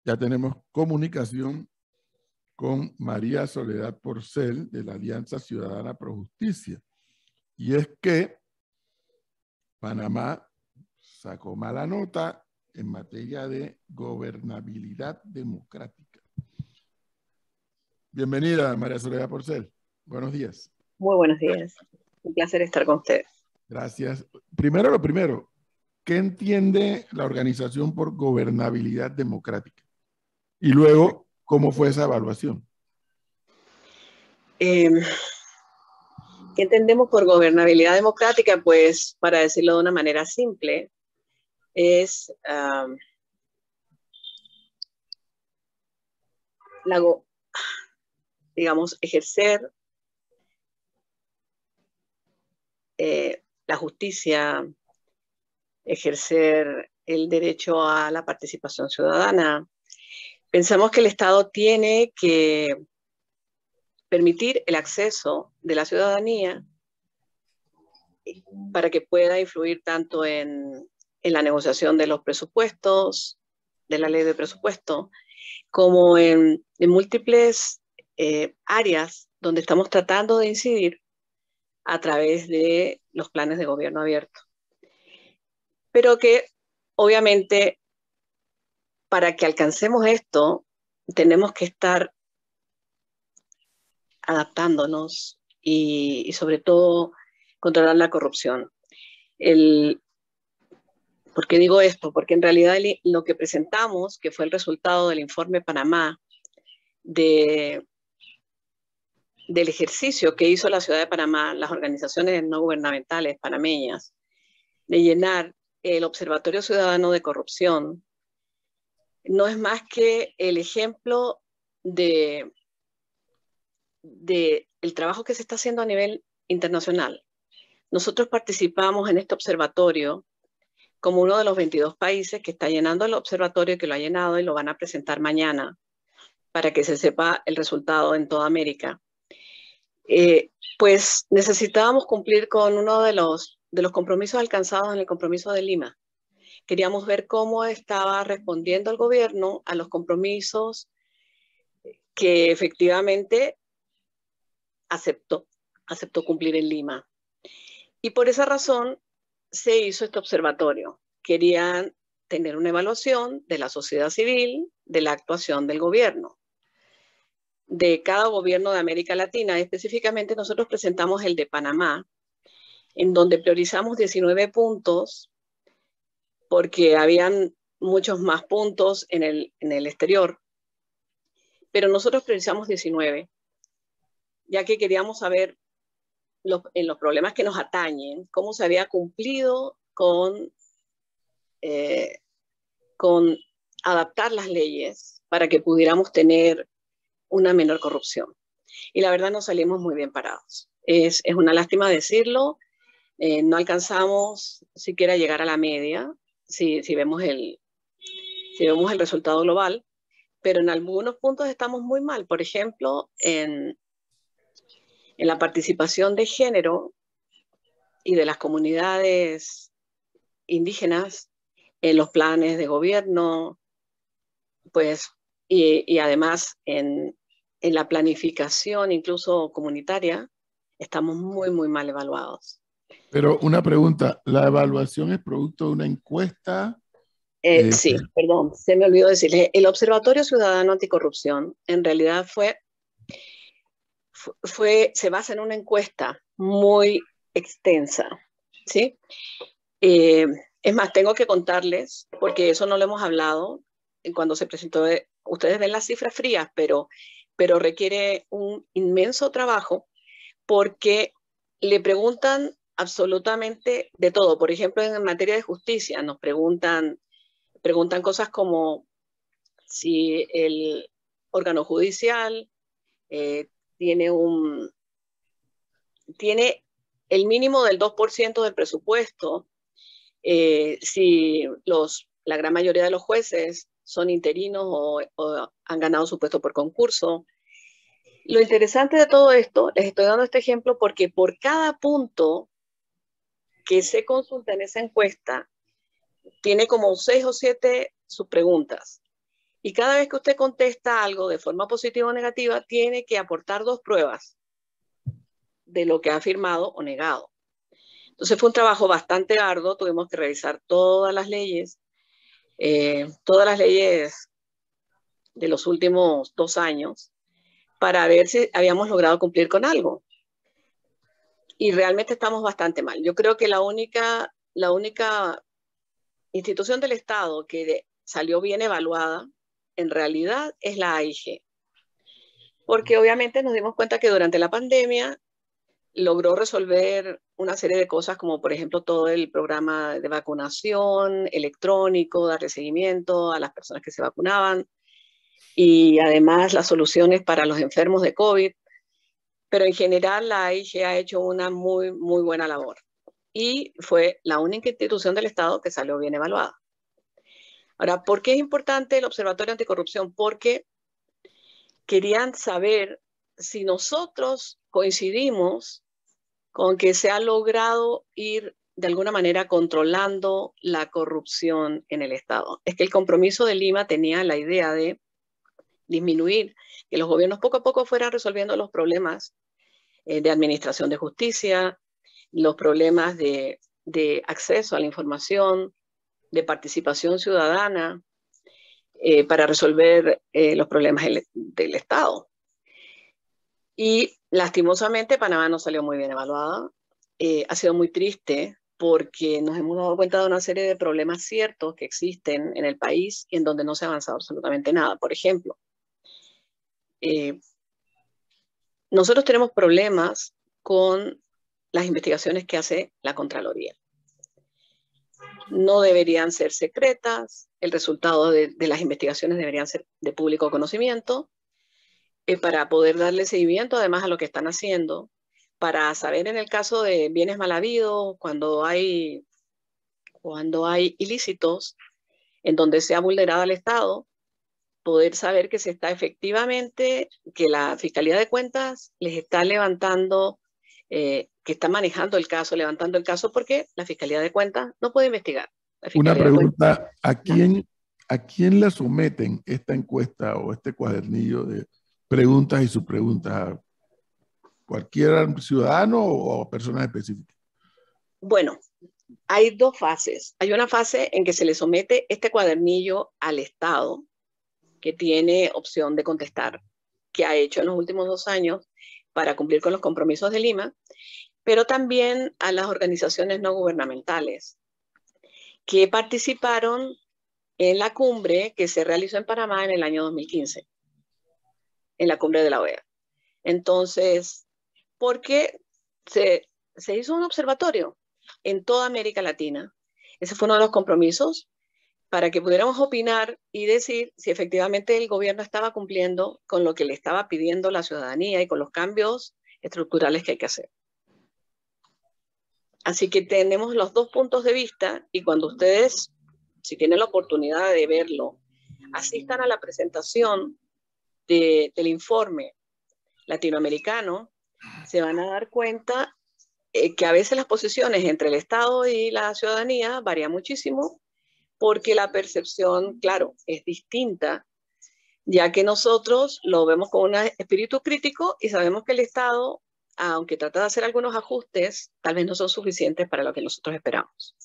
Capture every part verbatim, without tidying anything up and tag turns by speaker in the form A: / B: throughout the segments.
A: Ya tenemos comunicación con María Soledad Porcel de la Alianza Ciudadana Pro Justicia. Y es que Panamá sacó mala nota en materia de gobernabilidad democrática. Bienvenida, María Soledad Porcel. Buenos días.
B: Muy buenos días. Un placer estar con ustedes.
A: Gracias. Primero lo primero, ¿qué entiende la Organización por Gobernabilidad Democrática? Y luego, ¿cómo fue esa evaluación?
B: Eh, ¿Qué entendemos por gobernabilidad democrática? Pues, para decirlo de una manera simple, es um, la, digamos, ejercer eh, la justicia, ejercer el derecho a la participación ciudadana. Pensamos que el Estado tiene que permitir el acceso de la ciudadanía para que pueda influir tanto en, en la negociación de los presupuestos, de la ley de presupuesto, como en, en múltiples eh, áreas donde estamos tratando de incidir a través de los planes de gobierno abierto. Pero que, obviamente, para que alcancemos esto, tenemos que estar adaptándonos y, y sobre todo, controlar la corrupción. El, ¿Por qué digo esto? Porque en realidad el, lo que presentamos, que fue el resultado del informe Panamá, de, del ejercicio que hizo la ciudad de Panamá, las organizaciones no gubernamentales panameñas, de llenar el Observatorio Ciudadano de Corrupción, no es más que el ejemplo de, de el trabajo que se está haciendo a nivel internacional. Nosotros participamos en este observatorio como uno de los veintidós países que está llenando el observatorio, que lo ha llenado y lo van a presentar mañana para que se sepa el resultado en toda América. Eh, pues necesitábamos cumplir con uno de los, de los compromisos alcanzados en el compromiso de Lima. Queríamos ver cómo estaba respondiendo el gobierno a los compromisos que efectivamente aceptó, aceptó cumplir en Lima. Y por esa razón se hizo este observatorio. Querían tener una evaluación de la sociedad civil, de la actuación del gobierno, de cada gobierno de América Latina. Específicamente nosotros presentamos el de Panamá, en donde priorizamos diecinueve puntos, porque habían muchos más puntos en el, en el exterior, pero nosotros priorizamos diecinueve, ya que queríamos saber los, en los problemas que nos atañen, cómo se había cumplido con, eh, con adaptar las leyes para que pudiéramos tener una menor corrupción. Y la verdad nos salimos muy bien parados. Es, es una lástima decirlo, eh, no alcanzamos siquiera llegar a la media, si, si, vemos el, si vemos el resultado global, pero en algunos puntos estamos muy mal. Por ejemplo, en, en la participación de género y de las comunidades indígenas en los planes de gobierno, pues, y, y además en, en la planificación incluso comunitaria, estamos muy, muy mal evaluados.
A: Pero una pregunta, ¿la evaluación es producto de una encuesta?
B: Eh, eh, sí, perdón, se me olvidó decirles. El Observatorio Ciudadano Anticorrupción en realidad fue, fue, se basa en una encuesta muy extensa, ¿sí? Eh, es más, tengo que contarles, porque eso no lo hemos hablado cuando se presentó, ustedes ven las cifras frías, pero, pero requiere un inmenso trabajo porque le preguntan absolutamente de todo. Por ejemplo, en materia de justicia nos preguntan, preguntan cosas como si el órgano judicial eh, tiene, un, tiene el mínimo del dos por ciento del presupuesto, eh, si los, la gran mayoría de los jueces son interinos o, o han ganado su puesto por concurso. Lo interesante de todo esto, les estoy dando este ejemplo porque por cada punto que se consulta en esa encuesta, tiene como seis o siete subpreguntas. Y cada vez que usted contesta algo de forma positiva o negativa, tiene que aportar dos pruebas de lo que ha afirmado o negado. Entonces fue un trabajo bastante arduo, tuvimos que revisar todas las leyes, eh, todas las leyes de los últimos dos años, para ver si habíamos logrado cumplir con algo. Y realmente estamos bastante mal. Yo creo que la única, la única institución del Estado que de, salió bien evaluada, en realidad, es la A I G. Porque obviamente nos dimos cuenta que durante la pandemia logró resolver una serie de cosas, como por ejemplo todo el programa de vacunación electrónico, darle seguimiento a las personas que se vacunaban, y además las soluciones para los enfermos de COVID. Pero en general la A I G ha hecho una muy, muy buena labor. Y fue la única institución del Estado que salió bien evaluada. Ahora, ¿por qué es importante el Observatorio Anticorrupción? Porque querían saber si nosotros coincidimos con que se ha logrado ir de alguna manera controlando la corrupción en el Estado. Es que el compromiso de Lima tenía la idea de disminuir, que los gobiernos poco a poco fueran resolviendo los problemas eh, de administración de justicia, los problemas de, de acceso a la información, de participación ciudadana, eh, para resolver eh, los problemas del, del Estado. Y lastimosamente Panamá no salió muy bien evaluada. Eh, ha sido muy triste porque nos hemos dado cuenta de una serie de problemas ciertos que existen en el país y en donde no se ha avanzado absolutamente nada. Por ejemplo, eh, nosotros tenemos problemas con las investigaciones que hace la Contraloría. No deberían ser secretas, el resultado de, de las investigaciones deberían ser de público conocimiento, eh, para poder darle seguimiento además a lo que están haciendo, para saber en el caso de bienes mal habidos, cuando hay, cuando hay ilícitos en donde se ha vulnerado al Estado, poder saber que se está efectivamente, que la Fiscalía de Cuentas les está levantando, eh, que está manejando el caso, levantando el caso, porque la Fiscalía de Cuentas no puede investigar. La
A: Una
B: Fiscalía de Cuentas,
A: pregunta, ¿a quién, ¿a quién le someten esta encuesta o este cuadernillo de preguntas y subpreguntas? ¿Cualquier ciudadano o personas específicas?
B: Bueno, hay dos fases. Hay una fase en que se le somete este cuadernillo al Estado, que tiene opción de contestar, que ha hecho en los últimos dos años para cumplir con los compromisos de Lima, pero también a las organizaciones no gubernamentales que participaron en la cumbre que se realizó en Panamá en el año dos mil quince, en la cumbre de la O E A. Entonces, porque se, se hizo un observatorio en toda América Latina. Ese fue uno de los compromisos para que pudiéramos opinar y decir si efectivamente el gobierno estaba cumpliendo con lo que le estaba pidiendo la ciudadanía y con los cambios estructurales que hay que hacer. Así que tenemos los dos puntos de vista y cuando ustedes, si tienen la oportunidad de verlo, asistan a la presentación de, del informe latinoamericano, se van a dar cuenta eh, que a veces las posiciones entre el Estado y la ciudadanía varían muchísimo, porque la percepción, claro, es distinta, ya que nosotros lo vemos con un espíritu crítico y sabemos que el Estado, aunque trata de hacer algunos ajustes, tal vez no son suficientes para lo que nosotros esperamos.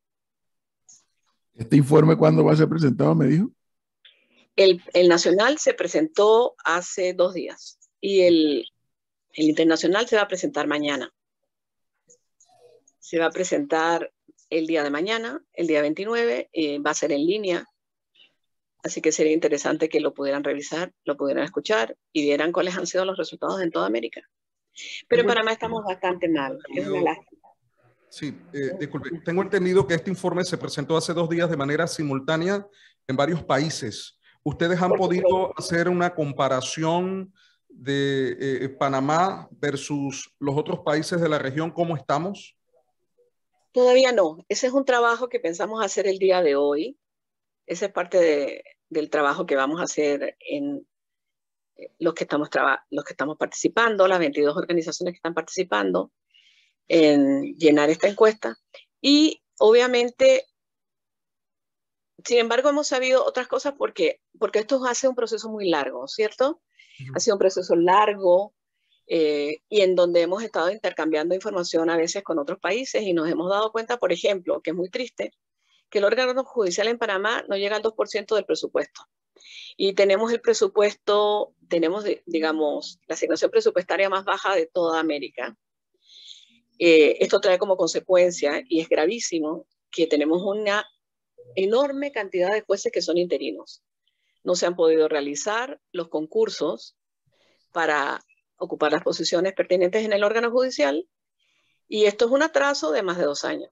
A: ¿Este informe cuándo va a ser presentado, me dijo?
B: El, el nacional se presentó hace dos días y el, el internacional se va a presentar mañana. Se va a presentar el día de mañana, el día veintinueve, eh, va a ser en línea. Así que sería interesante que lo pudieran revisar, lo pudieran escuchar y vieran cuáles han sido los resultados en toda América. Pero en Panamá estamos bastante mal, es una lástima.
C: Sí, eh, disculpe, tengo entendido que este informe se presentó hace dos días de manera simultánea en varios países. ¿Ustedes han podido hacer una comparación de eh, Panamá versus los otros países de la región? ¿Cómo estamos?
B: Todavía no. Ese es un trabajo que pensamos hacer el día de hoy. Esa es parte de, del trabajo que vamos a hacer en los que, estamos los que estamos participando, las veintidós organizaciones que están participando en llenar esta encuesta. Y obviamente sin embargo, hemos sabido otras cosas porque, porque esto hace un proceso muy largo, ¿cierto? Uh-huh. Ha sido un proceso largo eh, y en donde hemos estado intercambiando información a veces con otros países y nos hemos dado cuenta, por ejemplo, que es muy triste, que el órgano judicial en Panamá no llega al dos por ciento del presupuesto. Y tenemos el presupuesto, tenemos, digamos, la asignación presupuestaria más baja de toda América. Eh, esto trae como consecuencia, y es gravísimo, que tenemos una enorme cantidad de jueces que son interinos. No se han podido realizar los concursos para ocupar las posiciones pertinentes en el órgano judicial, y esto es un atraso de más de dos años.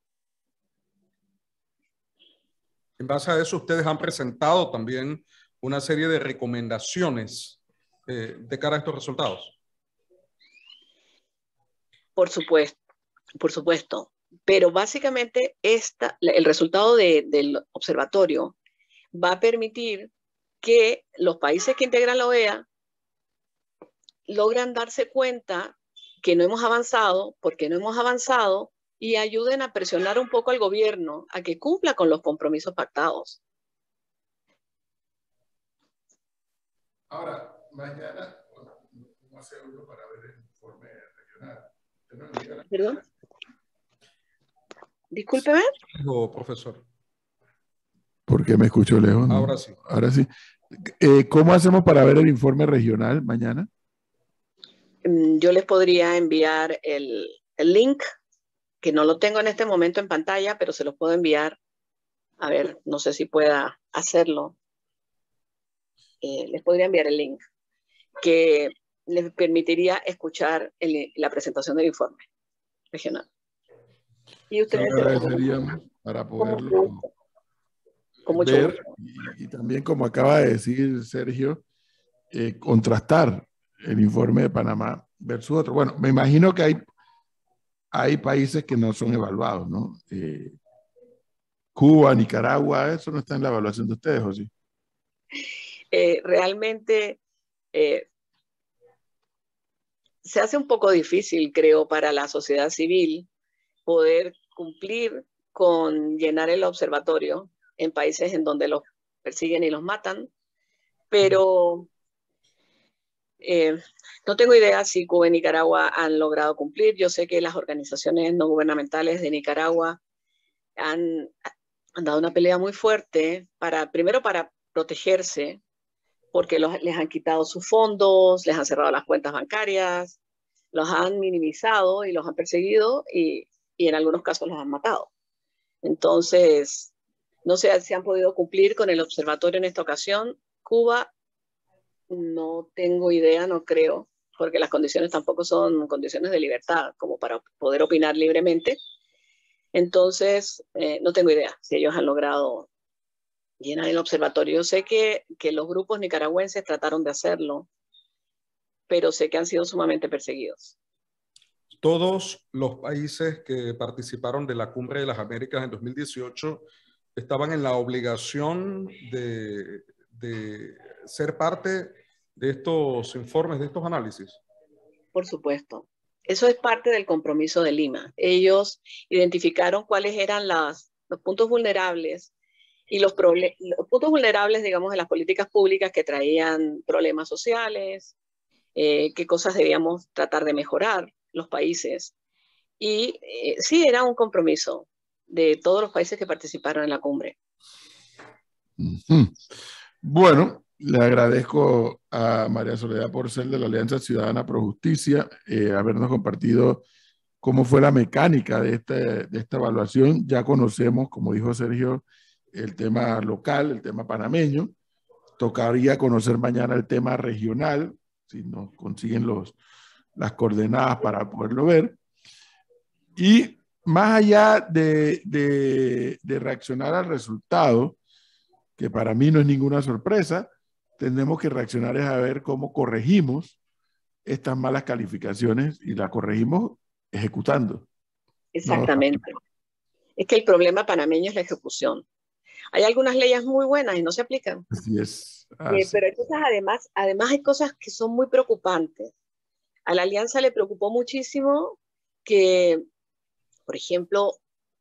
C: En base a eso, ustedes han presentado también una serie de recomendaciones eh, de cara a estos resultados.
B: Por supuesto, por supuesto. Pero básicamente esta, el resultado de, del observatorio va a permitir que los países que integran la O E A logran darse cuenta que no hemos avanzado, porque no hemos avanzado, y ayuden a presionar un poco al gobierno a que cumpla con los compromisos pactados.
A: Ahora, mañana, ¿cómo hace uno para ver el informe regional? No
B: ¿Perdón? Discúlpeme.
C: Oh, profesor.
A: ¿Por qué me escucho lejos? ¿No?
C: Ahora sí.
A: Ahora sí. Eh, ¿Cómo hacemos para ver el informe regional mañana?
B: Yo les podría enviar el, el link, que no lo tengo en este momento en pantalla, pero se los puedo enviar. A ver, no sé si pueda hacerlo. Eh, les podría enviar el link, que les permitiría escuchar el, la presentación del informe regional. Y ustedes
A: sí, agradeceríamos para poderlo
B: con mucho
A: ver
B: gusto.
A: Y, y también, como acaba de decir Sergio, eh, contrastar el informe de Panamá versus otro. Bueno, me imagino que hay, hay países que no son evaluados, ¿no? Eh, Cuba, Nicaragua, eso no está en la evaluación de ustedes, ¿o sí?
B: Eh, realmente eh, se hace un poco difícil, creo, para la sociedad civil poder cumplir con llenar el observatorio en países en donde los persiguen y los matan, pero eh, no tengo idea si Cuba y Nicaragua han logrado cumplir. Yo sé que las organizaciones no gubernamentales de Nicaragua han, han dado una pelea muy fuerte, para, primero para protegerse, porque los, les han quitado sus fondos, les han cerrado las cuentas bancarias, los han minimizado y los han perseguido y, y en algunos casos los han matado. Entonces, no sé si han podido cumplir con el observatorio en esta ocasión. Cuba, no tengo idea, no creo, porque las condiciones tampoco son condiciones de libertad como para poder opinar libremente. Entonces, eh, no tengo idea si ellos han logrado llenar el observatorio. Yo sé que, que los grupos nicaragüenses trataron de hacerlo, pero sé que han sido sumamente perseguidos.
C: Todos los países que participaron de la Cumbre de las Américas en dos mil dieciocho estaban en la obligación de, de ser parte de estos informes, de estos análisis.
B: Por supuesto. Eso es parte del compromiso de Lima. Ellos identificaron cuáles eran las, los puntos vulnerables y los, los puntos vulnerables, digamos, de las políticas públicas que traían problemas sociales, eh, qué cosas debíamos tratar de mejorar los países. Y eh, sí, era un compromiso de todos los países que participaron en la cumbre.
A: Uh-huh. Bueno, le agradezco a María Soledad Porcel de la Alianza Ciudadana Pro Justicia eh, habernos compartido cómo fue la mecánica de, este, de esta evaluación. Ya conocemos, como dijo Sergio, el tema local, el tema panameño. Tocaría conocer mañana el tema regional, si nos consiguen los, las coordenadas para poderlo ver. Y más allá de, de, de reaccionar al resultado, que para mí no es ninguna sorpresa, tendremos que reaccionar es a ver cómo corregimos estas malas calificaciones y las corregimos ejecutando.
B: Exactamente. ¿No? Es que el problema panameño es la ejecución. Hay algunas leyes muy buenas y no se aplican.
A: Así es. Así.
B: Eh, pero hay cosas, además, además hay cosas que son muy preocupantes. A la Alianza le preocupó muchísimo que, por ejemplo,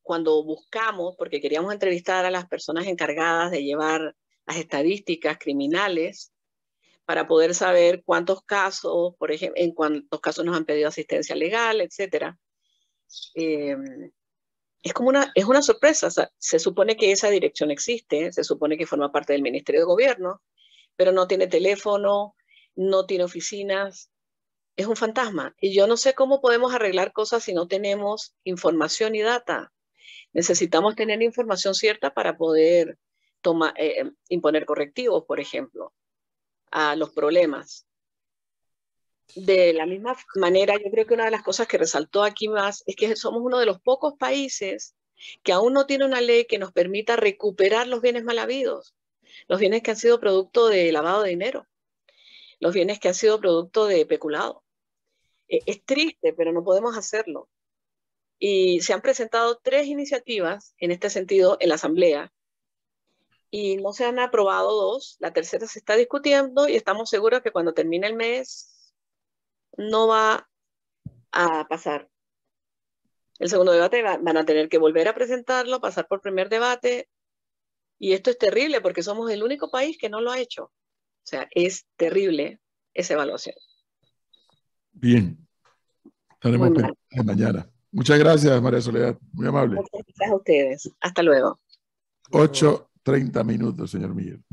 B: cuando buscamos, porque queríamos entrevistar a las personas encargadas de llevar las estadísticas criminales para poder saber cuántos casos, por ejemplo, en cuántos casos nos han pedido asistencia legal, etcétera. Eh, es como una, es una sorpresa. O sea, se supone que esa dirección existe, se supone que forma parte del Ministerio de Gobierno, pero no tiene teléfono, no tiene oficinas, es un fantasma. Y yo no sé cómo podemos arreglar cosas si no tenemos información y data. Necesitamos tener información cierta para poder tomar, eh, imponer correctivos, por ejemplo, a los problemas. De la misma manera, yo creo que una de las cosas que resaltó aquí más es que somos uno de los pocos países que aún no tiene una ley que nos permita recuperar los bienes mal habidos, los bienes que han sido producto de lavado de dinero, los bienes que han sido producto de peculado. Es triste, pero no podemos hacerlo. Y se han presentado tres iniciativas en este sentido en la Asamblea y no se han aprobado dos. La tercera se está discutiendo y estamos seguros que cuando termine el mes no va a pasar. El segundo debate va, van a tener que volver a presentarlo, pasar por primer debate. Y esto es terrible porque somos el único país que no lo ha hecho. O sea, es terrible esa evaluación.
A: Bien. Estaremos pendientes mañana. Muchas gracias, María Soledad. Muy amable.
B: Muchas gracias a ustedes. Hasta luego.
A: ocho treinta minutos, señor Miguel.